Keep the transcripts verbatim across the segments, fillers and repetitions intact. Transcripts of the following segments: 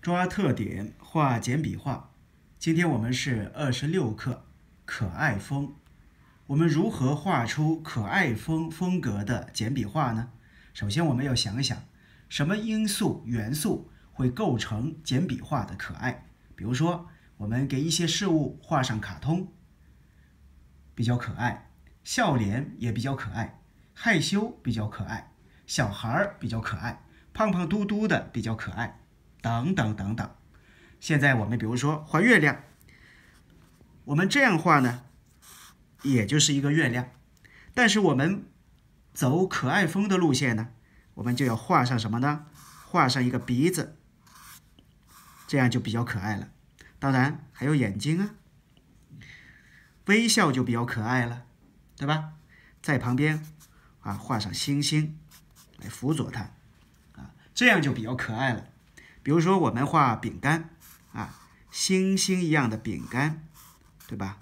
抓特点，画简笔画。今天我们是二十六课，可爱风。我们如何画出可爱风风格的简笔画呢？首先，我们要想一想，什么因素元素会构成简笔画的可爱？比如说，我们给一些事物画上卡通，比较可爱；笑脸也比较可爱；害羞比较可爱；小孩比较可爱；胖胖嘟嘟的比较可爱。等等等等。现在我们比如说画月亮，我们这样画呢，也就是一个月亮。但是我们走可爱风的路线呢，我们就要画上什么呢？画上一个鼻子，这样就比较可爱了。当然还有眼睛啊，微笑就比较可爱了，对吧？在旁边啊画上星星来辅佐它，啊，这样就比较可爱了。比如说我们画饼干啊，星星一样的饼干，对吧？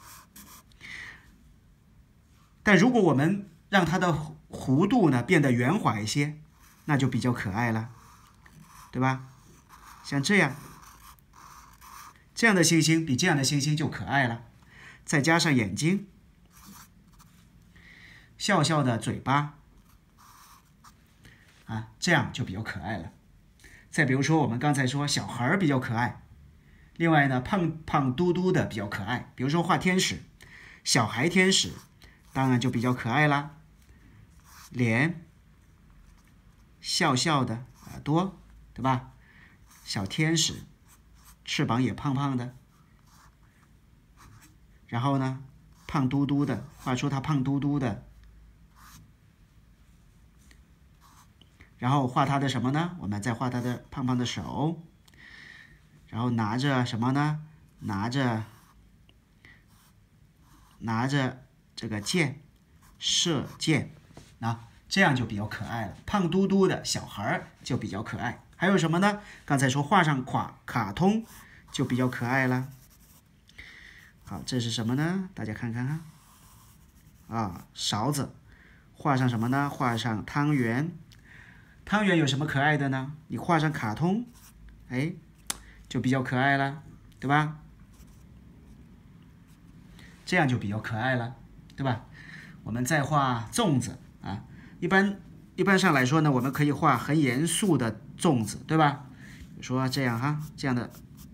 但如果我们让它的弧度呢变得圆滑一些，那就比较可爱了，对吧？像这样，这样的星星比这样的星星就可爱了。再加上眼睛，笑笑的嘴巴，啊，这样就比较可爱了。再比如说，我们刚才说小孩比较可爱，另外呢，胖胖嘟嘟的比较可爱。比如说画天使，小孩天使，当然就比较可爱啦。脸笑笑的，耳朵，对吧？小天使，翅膀也胖胖的。然后呢，胖嘟嘟的，画出它胖嘟嘟的。然后画他的什么呢？我们再画他的胖胖的手，然后拿着什么呢？拿着拿着这个箭，射箭，啊，这样就比较可爱了。胖嘟嘟的小孩就比较可爱。还有什么呢？刚才说画上卡卡通就比较可爱了。好，这是什么呢？大家看看哈。啊，勺子，画上什么呢？画上汤圆。汤圆有什么可爱的呢？你画上卡通，哎，就比较可爱了，对吧？这样就比较可爱了，对吧？我们再画粽子啊，一般一般上来说呢，我们可以画很严肃的粽子，对吧？比如说这样哈，这样的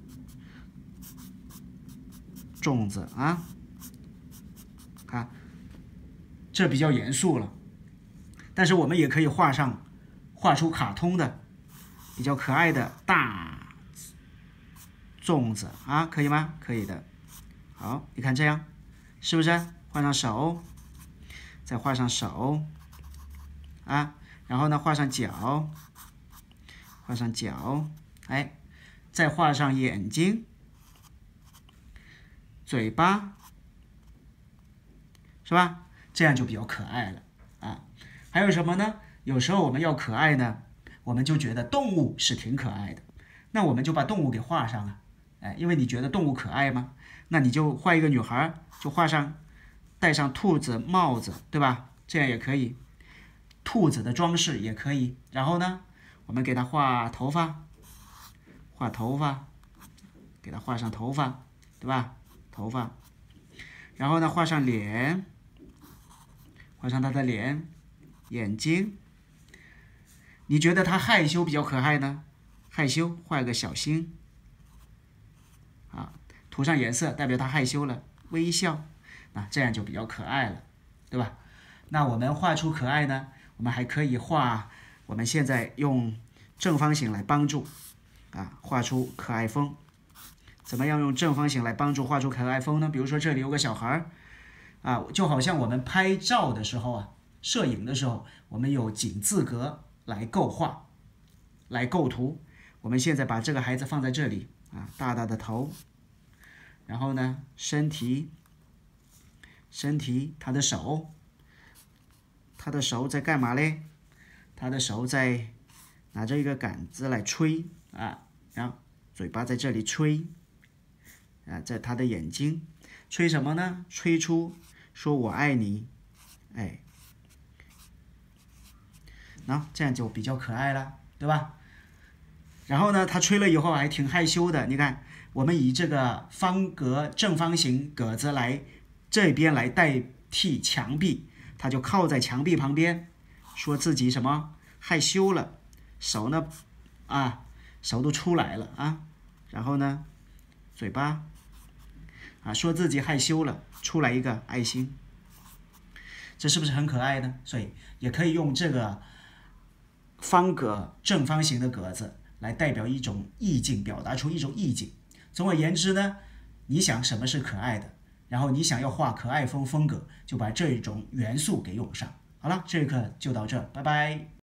粽子啊，看，这比较严肃了。但是我们也可以画上。画出卡通的比较可爱的大粽子啊，可以吗？可以的。好，你看这样是不是？画上手，再画上手啊，然后呢画上脚，画上脚，哎，再画上眼睛、嘴巴，是吧？这样就比较可爱了啊。还有什么呢？有时候我们要可爱呢，我们就觉得动物是挺可爱的，那我们就把动物给画上了，哎，因为你觉得动物可爱吗？那你就画一个女孩，就画上戴上兔子帽子，对吧？这样也可以，兔子的装饰也可以。然后呢，我们给她画头发，画头发，给她画上头发，对吧？头发，然后呢，画上脸，画上她的脸，眼睛。你觉得他害羞比较可爱呢？害羞，画个小心，啊，涂上颜色代表他害羞了，微笑，那这样就比较可爱了，对吧？那我们画出可爱呢，我们还可以画，我们现在用正方形来帮助，啊，画出可爱风。怎么样用正方形来帮助画出可爱风呢？比如说这里有个小孩，啊，就好像我们拍照的时候啊，摄影的时候，我们有井字格。来构画，来构图。我们现在把这个孩子放在这里啊，大大的头，然后呢，身体，身体，他的手，他的手在干嘛嘞？他的手在拿着一个杆子来吹啊，然后嘴巴在这里吹啊，在他的眼睛，吹什么呢？吹出说我爱你，哎。那这样就比较可爱了，对吧？ 然后呢，他吹了以后还挺害羞的。你看，我们以这个方格正方形格子来这边来代替墙壁，他就靠在墙壁旁边，说自己什么害羞了，手呢啊手都出来了啊，然后呢嘴巴啊说自己害羞了，出来一个爱心，这是不是很可爱呢？所以也可以用这个方格正方形的格子来代表一种意境，表达出一种意境。总而言之呢，你想什么是可爱的，然后你想要画可爱风风格，就把这种元素给用上。好了，这一课就到这，拜拜。